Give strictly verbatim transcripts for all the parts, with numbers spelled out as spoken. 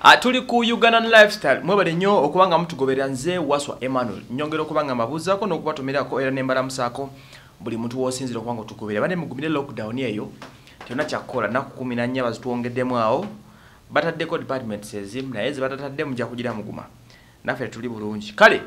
Atuli ku Ugandan lifestyle mwebale nnyo okubanga mutugoberera nze Waswa Emmanuel nyongera okubanga mabuzaako n'okubatomerako era nembala musako buli muntu wosinzira okubanga otugoberera bane mugumire lockdown eyo tyonna kyakola naku kumi na nnya bazituwongeddemu awo bataddeko departments ezimu naye ze batatadde mujja kugira muguma naffe tuli bulungi kale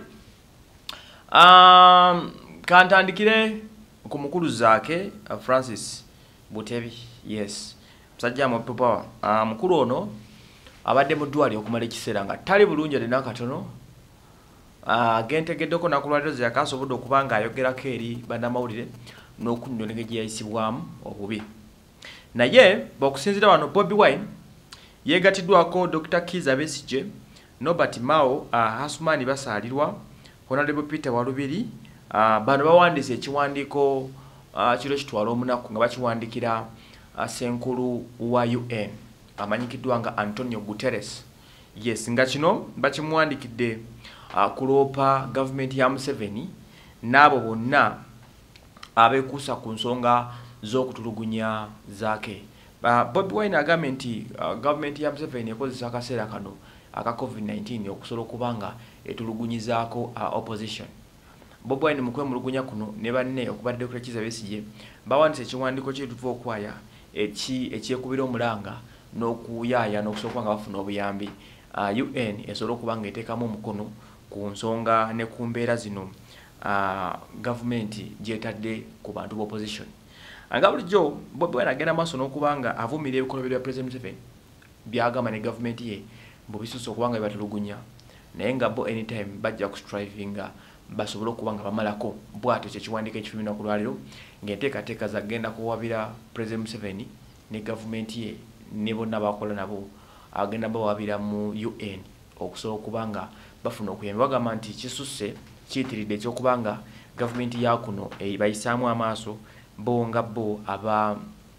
um, kantandikire ku mukulu zaake uh, Francis Butebi yes musajja mu power uh, mukulu ono abadde mu ddwaliro okumala ekiseera nga tali bulungi alina akatono agentegeddeko nakulwaliro ze yakasobodde okuba nga ayogerako eri bannamawulire n'okunnyola engeri gye yayisibwamu obubi naye bw'okusinziira wano Bobi Wine yeegatiddwako Doctor Kizza Besigye, Norbert Mao, uh, Hasumani basaalirwa, Honorable Peter Walubiri, uh, bano bawandiise ekiwandiiko uh, kiro kitwala omunaku nga bakiwandikira uh, Ssenkulu wa U N amanyikiddwa nga Antonio Guterres. Yes, nga kino bakimuwandikidde uh, kuloopa gavumenti ya Museveni n'abo bonna abeekuusa ku nsonga z'okutulugunya zaake. Uh, Bobi Wine agambye nti uh, gavumenti ya Museveni ekozesa akaseera kano aka COVID nineteen okusobola okuba nga etulugunyizaako uh, opposition. Bobi Wine mu kwemulugunya kuno ne banne okubadde Doctor Kizza Besigye bawandiise ekiwandiiko ky'etuva okwaya eki ekyekubira omulanga n'okuyaaya n'okusobola okuba nga bafuna obuyambi uh, U N esobola okuba nga eteekamu omukono ku nsonga ne ku mbeera zino uh, gavumenti gyetadde ku bantu b'opposition. Anga bulijjo Bobi Wine agenda maaso n'okubanga avumira ebikolwa bya President Museveni byagamba ne gavumenti ye mbu bisusse okuba nga bibatulugunya naye nga bo anytime bajja ku strivinga basobole okuba nga bamalako bw'atyo kye kiwandiiko ekifulumya ku lwaliro ng'enteekateeka zagenda kuwabira President Museveni ne gavumenti ye ne bonna bakola nabo agenda bawabira mu U N okusobola okuba nga bafuna okuyamba bagamba nti kisusse kiyitiridde ekyokuba nga gavumenti ya kuno bayisaamu amaaso bo nga bo aba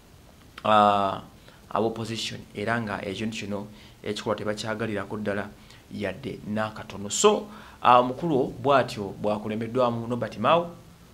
uh, aba opposition era nga ekintu kino ekikola tebakyagalirako ddala yadde n'akatono. So uh, mukulu bw'atyo bwakulembeddwamu Norbert Mao,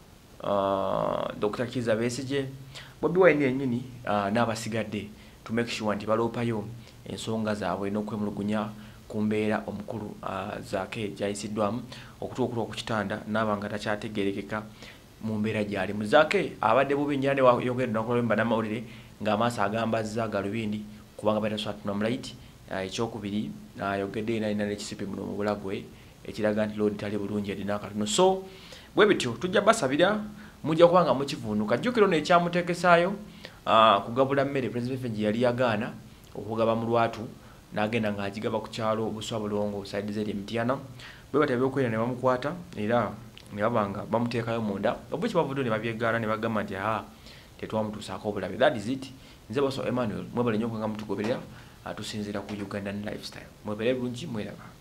uh, Doctor Kizza Besigye, Bobi Wine yennyini uh, n'abasigadde to make sure nti baloopayo ensonga zaabwe n'okwemulugunya ku mbeera omukulu uh, zaake gyayisiddwamu okutuuka ku kitanda n'aba nga takyategeerekeka mu mbeera gyali muzaake abadde bubi nnyo ne wayogera n'akola bannamawulire ng'amaaso agambazza galubindi kubanga bataswatuna mulaiti ekyokubiri ayogedde nalina n'ekisipi muno mu bulagwe ekiraga nti loodi tali bulungi alina akatono. So bwe bityo tujja basabira mujja kuba nga mukivuunuka. Jjukira ono ekyamuteekesaayo kugabula mmere President Museveni gye yali yagaana okugaba mu lwatu n'agenda ng'agigaba ku kyalo Buswa Bulongo saidi zeri Emityana bwe batabyokwera ne bamukwata era ne baba nga bamuteekayo munda obwo kibavudde ne babyegaana ne bagamba nti aha tetwamutuusaako obulabe. That is it. Nze Waswa Emmanuel mwebale nnyo nga mutugoberera atusinziira ku Ugandan lifestyle. Mwebale bulungi mweraba.